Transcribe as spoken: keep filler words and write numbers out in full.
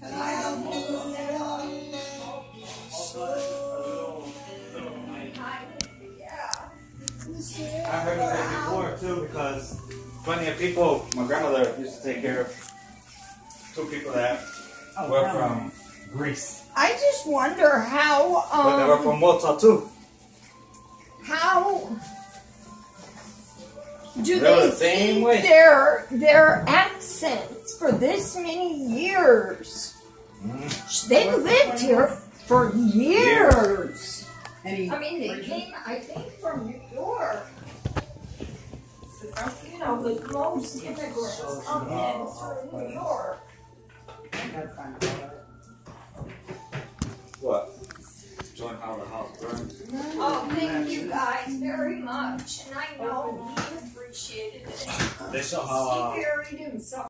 I heard of that before too, because plenty of people, my grandmother used to take care of two people that Oh, were really? from Greece. I just wonder how, um, But they were from Malta too. how do They were they the same keep way. their their accents for this many years? Mm. They've lived here for years. Any I mean, they came, I think, from New York. You know, the most immigrants come in through New York. What? Join how the house burns. Oh, thank you guys very much, and I know he appreciated it. They show how. Uh, He buried himself.